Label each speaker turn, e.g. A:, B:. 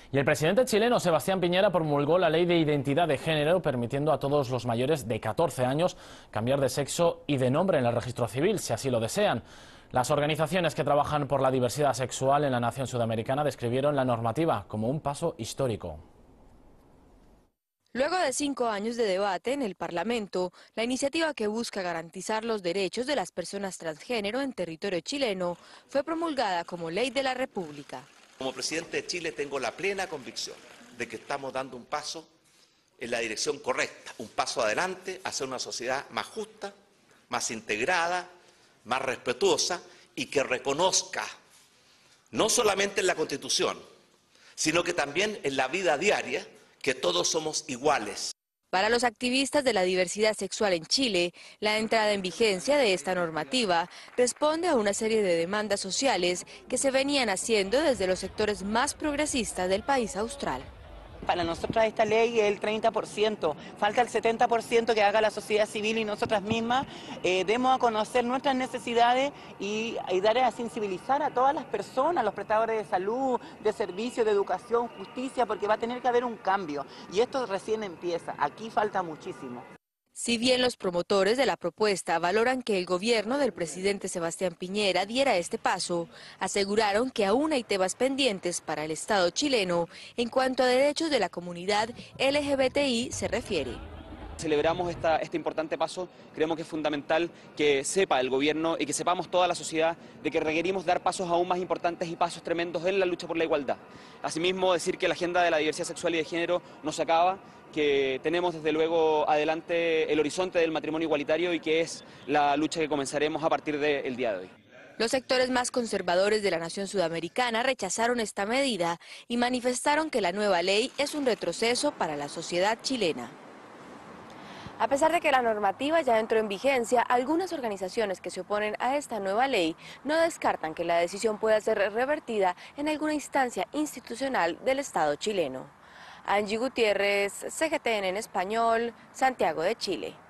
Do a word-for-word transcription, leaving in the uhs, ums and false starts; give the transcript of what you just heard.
A: Y el presidente chileno Sebastián Piñera promulgó la ley de identidad de género, permitiendo a todos los mayores de catorce años cambiar de sexo y de nombre en el registro civil, si así lo desean. Las organizaciones que trabajan por la diversidad sexual en la nación sudamericana describieron la normativa como un paso histórico.
B: Luego de cinco años de debate en el Parlamento, la iniciativa que busca garantizar los derechos de las personas transgénero en territorio chileno fue promulgada como ley de la República.
C: Como presidente de Chile tengo la plena convicción de que estamos dando un paso en la dirección correcta, un paso adelante hacia una sociedad más justa, más integrada, más respetuosa y que reconozca, no solamente en la Constitución, sino que también en la vida diaria, que todos somos iguales.
B: Para los activistas de la diversidad sexual en Chile, la entrada en vigencia de esta normativa responde a una serie de demandas sociales que se venían haciendo desde los sectores más progresistas del país austral.
D: Para nosotras esta ley es el treinta por ciento, falta el setenta por ciento que haga la sociedad civil y nosotras mismas eh, demos a conocer nuestras necesidades y, y dar a sensibilizar a todas las personas, los prestadores de salud, de servicios, de educación, justicia, porque va a tener que haber un cambio y esto recién empieza, aquí falta muchísimo.
B: Si bien los promotores de la propuesta valoran que el gobierno del presidente Sebastián Piñera diera este paso, aseguraron que aún hay temas pendientes para el Estado chileno en cuanto a derechos de la comunidad L G B T I se refiere.
E: Celebramos esta, este importante paso, creemos que es fundamental que sepa el gobierno y que sepamos toda la sociedad de que requerimos dar pasos aún más importantes y pasos tremendos en la lucha por la igualdad. Asimismo, decir que la agenda de la diversidad sexual y de género no se acaba, que tenemos desde luego adelante el horizonte del matrimonio igualitario y que es la lucha que comenzaremos a partir del día de hoy.
B: Los sectores más conservadores de la nación sudamericana rechazaron esta medida y manifestaron que la nueva ley es un retroceso para la sociedad chilena. A pesar de que la normativa ya entró en vigencia, algunas organizaciones que se oponen a esta nueva ley no descartan que la decisión pueda ser revertida en alguna instancia institucional del Estado chileno. Angie Gutiérrez, C G T N en español, Santiago de Chile.